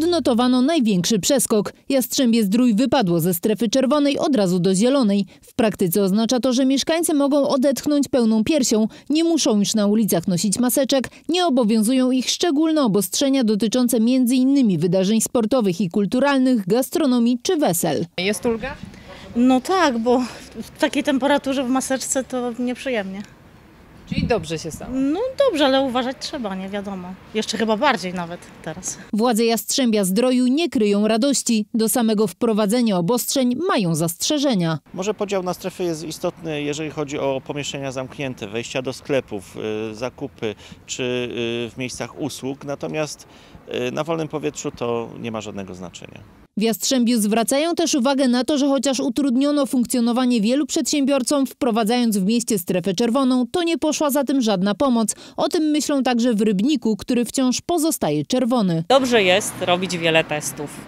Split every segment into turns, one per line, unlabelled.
odnotowano największy przeskok. Jastrzębie-Zdrój wypadło ze strefy czerwonej od razu do zielonej. W praktyce oznacza to, że mieszkańcy mogą odetchnąć pełną piersią, nie muszą już na ulicach nosić maseczek, nie obowiązują ich szczególne obostrzenia dotyczące m.in. wydarzeń sportowych i kulturalnych, gastronomii czy wesel.
Jest ulga?
No tak, bo w takiej temperaturze w maseczce to nieprzyjemnie.
Czyli dobrze się stało?
No dobrze, ale uważać trzeba, nie wiadomo. Jeszcze chyba bardziej nawet teraz.
Władze Jastrzębia-Zdroju nie kryją radości. Do samego wprowadzenia obostrzeń mają zastrzeżenia.
Może podział na strefy jest istotny, jeżeli chodzi o pomieszczenia zamknięte, wejścia do sklepów, zakupy czy w miejscach usług. Natomiast na wolnym powietrzu to nie ma żadnego znaczenia.
W Jastrzębiu zwracają też uwagę na to, że chociaż utrudniono funkcjonowanie wielu przedsiębiorcom, wprowadzając w mieście strefę czerwoną, to nie poszła za tym żadna pomoc. O tym myślą także w Rybniku, który wciąż pozostaje czerwony.
Dobrze jest robić wiele testów,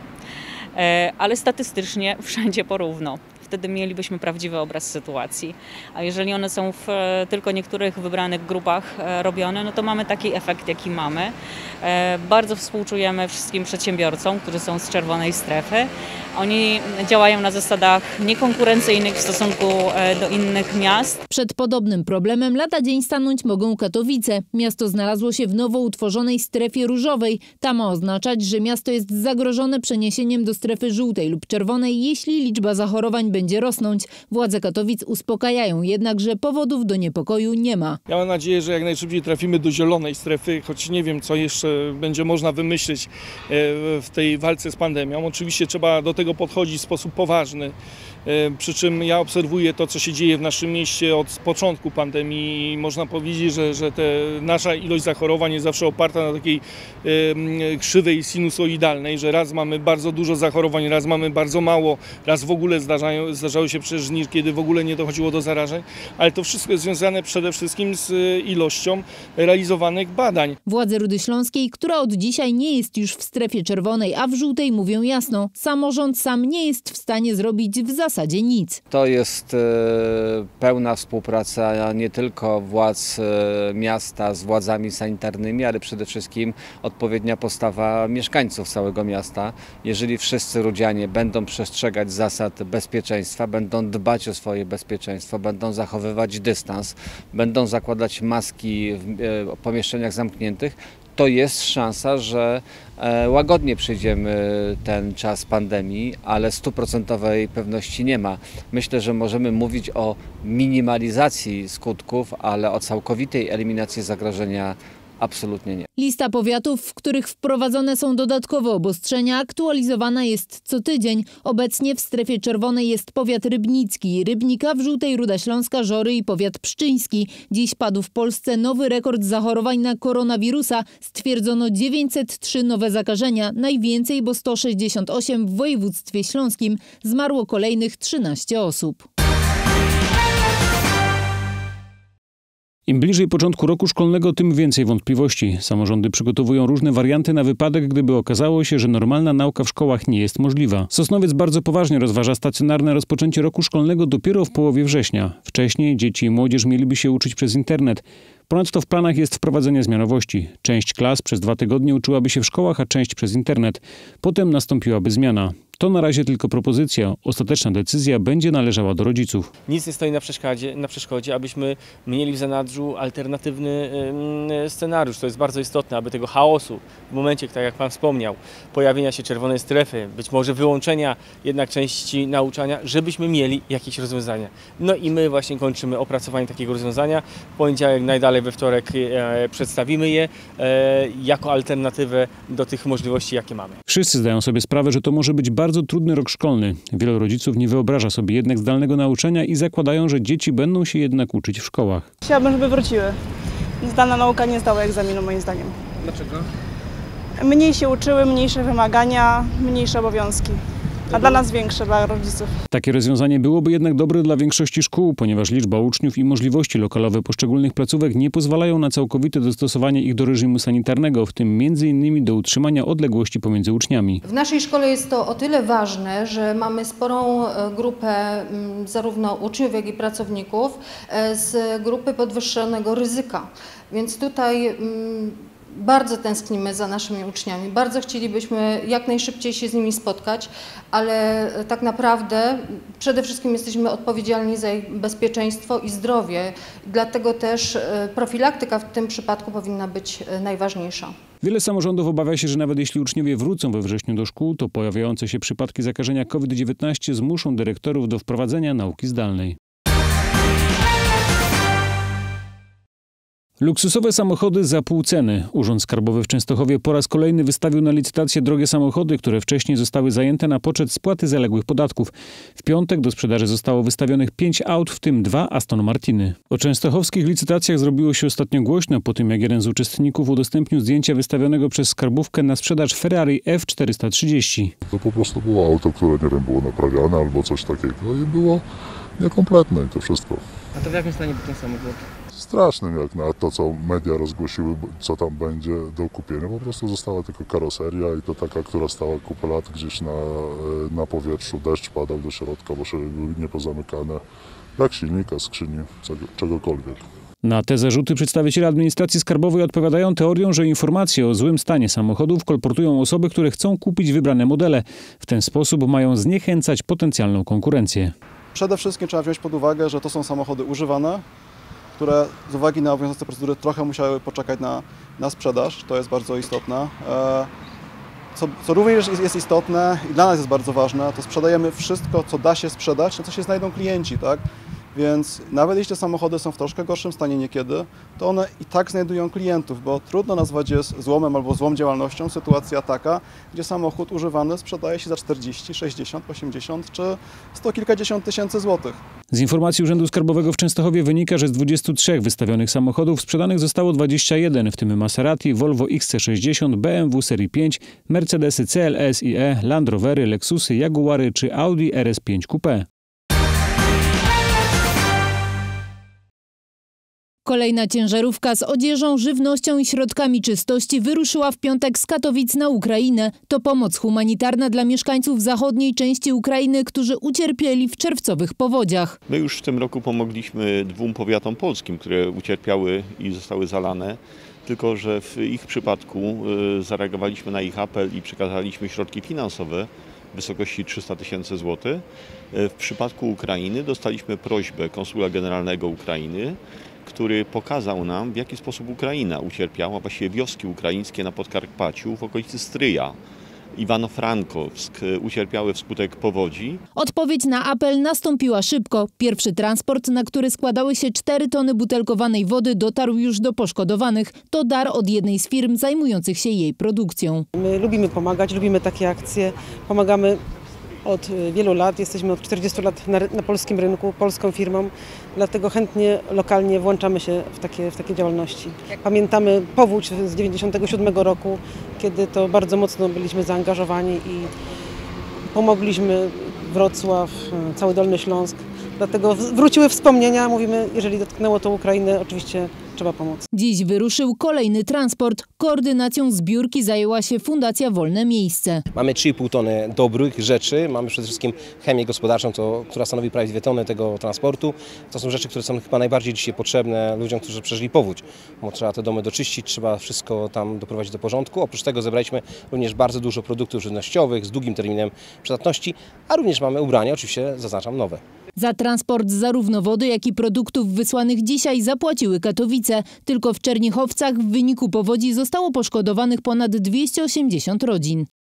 ale statystycznie wszędzie porówno. Wtedy mielibyśmy prawdziwy obraz sytuacji. A jeżeli one są w tylko niektórych wybranych grupach robione, no to mamy taki efekt, jaki mamy. Bardzo współczujemy wszystkim przedsiębiorcom, którzy są z czerwonej strefy. Oni działają na zasadach niekonkurencyjnych w stosunku do innych miast.
Przed podobnym problemem lada dzień stanąć mogą Katowice. Miasto znalazło się w nowo utworzonej strefie różowej. Ta ma oznaczać, że miasto jest zagrożone przeniesieniem do strefy żółtej lub czerwonej, jeśli liczba zachorowań będzie rosnąć. Władze Katowic uspokajają jednak, że powodów do niepokoju nie ma.
Ja mam nadzieję, że jak najszybciej trafimy do zielonej strefy, choć nie wiem, co jeszcze będzie można wymyślić w tej walce z pandemią. Oczywiście trzeba do tego podchodzić w sposób poważny. Przy czym ja obserwuję to, co się dzieje w naszym mieście od początku pandemii i można powiedzieć, że nasza ilość zachorowań jest zawsze oparta na takiej krzywej sinusoidalnej, że raz mamy bardzo dużo zachorowań, raz mamy bardzo mało, raz w ogóle zdarzały się przecież dni, kiedy w ogóle nie dochodziło do zarażeń, ale to wszystko jest związane przede wszystkim z ilością realizowanych badań.
Władze Rudy Śląskiej, która od dzisiaj nie jest już w strefie czerwonej, a w żółtej, mówią jasno, samorząd sam nie jest w stanie zrobić w zasadzie nic.
To jest pełna współpraca nie tylko władz miasta z władzami sanitarnymi, ale przede wszystkim odpowiednia postawa mieszkańców całego miasta. Jeżeli wszyscy rudzianie będą przestrzegać zasad bezpieczeństwa, będą dbać o swoje bezpieczeństwo, będą zachowywać dystans, będą zakładać maski w pomieszczeniach zamkniętych, to jest szansa, że łagodnie przejdziemy ten czas pandemii, ale 100% pewności nie ma. Myślę, że możemy mówić o minimalizacji skutków, ale o całkowitej eliminacji zagrożenia absolutnie nie.
Lista powiatów, w których wprowadzone są dodatkowe obostrzenia, aktualizowana jest co tydzień. Obecnie w strefie czerwonej jest powiat rybnicki, Rybnika, w żółtej Ruda Śląska, Żory i powiat pszczyński. Dziś padł w Polsce nowy rekord zachorowań na koronawirusa. Stwierdzono 903 nowe zakażenia, najwięcej, bo 168 w województwie śląskim. Zmarło kolejnych 13 osób.
Im bliżej początku roku szkolnego, tym więcej wątpliwości. Samorządy przygotowują różne warianty na wypadek, gdyby okazało się, że normalna nauka w szkołach nie jest możliwa. Sosnowiec bardzo poważnie rozważa stacjonarne rozpoczęcie roku szkolnego dopiero w połowie września. Wcześniej dzieci i młodzież mieliby się uczyć przez internet. Ponadto w planach jest wprowadzenie zmianowości. Część klas przez 2 tygodnie uczyłaby się w szkołach, a część przez internet. Potem nastąpiłaby zmiana. To na razie tylko propozycja. Ostateczna decyzja będzie należała do rodziców.
Nic nie stoi na przeszkodzie, abyśmy mieli w zanadrzu alternatywny scenariusz. To jest bardzo istotne, aby tego chaosu w momencie, tak jak Pan wspomniał, pojawienia się czerwonej strefy, być może wyłączenia jednak części nauczania, żebyśmy mieli jakieś rozwiązania. No i my właśnie kończymy opracowanie takiego rozwiązania. W poniedziałek, najdalej we wtorek przedstawimy je jako alternatywę do tych możliwości, jakie mamy.
Wszyscy zdają sobie sprawę, że to może być bardzo trudny rok szkolny. Wielu rodziców nie wyobraża sobie jednak zdalnego nauczania i zakładają, że dzieci będą się jednak uczyć w szkołach.
Chciałabym, żeby wróciły. Zdalna nauka nie zdała egzaminu, moim zdaniem.
Dlaczego?
Mniej się uczyły, mniejsze wymagania, mniejsze obowiązki. A dla nas większe, dla rodziców.
Takie rozwiązanie byłoby jednak dobre dla większości szkół, ponieważ liczba uczniów i możliwości lokalowe poszczególnych placówek nie pozwalają na całkowite dostosowanie ich do reżimu sanitarnego, w tym m.in. do utrzymania odległości pomiędzy uczniami.
W naszej szkole jest to o tyle ważne, że mamy sporą grupę zarówno uczniów, jak i pracowników z grupy podwyższonego ryzyka. Więc tutaj Bardzo tęsknimy za naszymi uczniami, bardzo chcielibyśmy jak najszybciej się z nimi spotkać, ale tak naprawdę przede wszystkim jesteśmy odpowiedzialni za ich bezpieczeństwo i zdrowie. Dlatego też profilaktyka w tym przypadku powinna być najważniejsza.
Wiele samorządów obawia się, że nawet jeśli uczniowie wrócą we wrześniu do szkół, to pojawiające się przypadki zakażenia COVID-19 zmuszą dyrektorów do wprowadzenia nauki zdalnej. Luksusowe samochody za pół ceny. Urząd Skarbowy w Częstochowie po raz kolejny wystawił na licytację drogie samochody, które wcześniej zostały zajęte na poczet spłaty zaległych podatków. W piątek do sprzedaży zostało wystawionych 5 aut, w tym 2 Aston Martiny. O częstochowskich licytacjach zrobiło się ostatnio głośno po tym, jak jeden z uczestników udostępnił zdjęcia wystawionego przez Skarbówkę na sprzedaż Ferrari F430.
To po prostu było auto, które nie wiem, było naprawiane albo coś takiego i było niekompletne i to wszystko.
A to w jakim stanie był ten samochód?
Strasznym jak na to, co media rozgłosiły, co tam będzie do kupienia. Po prostu została tylko karoseria i to taka, która stała kupę lat gdzieś na powietrzu. Deszcz padał do środka, bo szyby były niepozamykane. Jak silnika, skrzyni, czegokolwiek.
Na te zarzuty przedstawiciele administracji skarbowej odpowiadają teorią, że informacje o złym stanie samochodów kolportują osoby, które chcą kupić wybrane modele. W ten sposób mają zniechęcać potencjalną konkurencję.
Przede wszystkim trzeba wziąć pod uwagę, że to są samochody używane, które z uwagi na obowiązujące procedury trochę musiały poczekać na sprzedaż. To jest bardzo istotne. Co również jest istotne i dla nas jest bardzo ważne, to sprzedajemy wszystko, co da się sprzedać, na co się znajdą klienci, tak? Więc nawet jeśli te samochody są w troszkę gorszym stanie niekiedy, to one i tak znajdują klientów, bo trudno nazwać je złomem albo złą działalnością sytuacja taka, gdzie samochód używany sprzedaje się za 40, 60, 80 czy 100 kilkadziesiąt tysięcy złotych.
Z informacji Urzędu Skarbowego w Częstochowie wynika, że z 23 wystawionych samochodów sprzedanych zostało 21, w tym Maserati, Volvo XC60, BMW serii 5, Mercedesy CLS i E, Land Rovery, Lexusy, Jaguary czy Audi RS5 Coupé.
Kolejna ciężarówka z odzieżą, żywnością i środkami czystości wyruszyła w piątek z Katowic na Ukrainę. To pomoc humanitarna dla mieszkańców zachodniej części Ukrainy, którzy ucierpieli w czerwcowych powodziach.
My już w tym roku pomogliśmy 2 powiatom polskim, które ucierpiały i zostały zalane. Tylko że w ich przypadku zareagowaliśmy na ich apel i przekazaliśmy środki finansowe w wysokości 300 000 złotych. W przypadku Ukrainy dostaliśmy prośbę Konsula Generalnego Ukrainy, który pokazał nam, w jaki sposób Ukraina ucierpiała, właściwie wioski ukraińskie na Podkarpaciu w okolicy Stryja. Iwano-Frankowsk ucierpiały wskutek powodzi.
Odpowiedź na apel nastąpiła szybko. Pierwszy transport, na który składały się 4 tony butelkowanej wody, dotarł już do poszkodowanych. To dar od jednej z firm zajmujących się jej produkcją.
My lubimy pomagać, lubimy takie akcje. Pomagamy od wielu lat, jesteśmy od 40 lat na polskim rynku, polską firmą, dlatego chętnie, lokalnie włączamy się w takie działalności. Pamiętamy powódź z 1997 roku, kiedy to bardzo mocno byliśmy zaangażowani i pomogliśmy Wrocław, cały Dolny Śląsk. Dlatego wróciły wspomnienia, mówimy, jeżeli dotknęło to Ukrainę, oczywiście trzeba pomóc.
Dziś wyruszył kolejny transport. Koordynacją zbiórki zajęła się Fundacja Wolne Miejsce.
Mamy 3,5 tony dobrych rzeczy, mamy przede wszystkim chemię gospodarczą, która stanowi prawie 2 tony tego transportu. To są rzeczy, które są chyba najbardziej dzisiaj potrzebne ludziom, którzy przeżyli powódź. Bo trzeba te domy doczyścić, trzeba wszystko tam doprowadzić do porządku. Oprócz tego zebraliśmy również bardzo dużo produktów żywnościowych z długim terminem przydatności, a również mamy ubrania, oczywiście zaznaczam, nowe.
Za transport zarówno wody, jak i produktów wysłanych dzisiaj zapłaciły Katowice. Tylko w Czernichowcach w wyniku powodzi zostało poszkodowanych ponad 280 rodzin.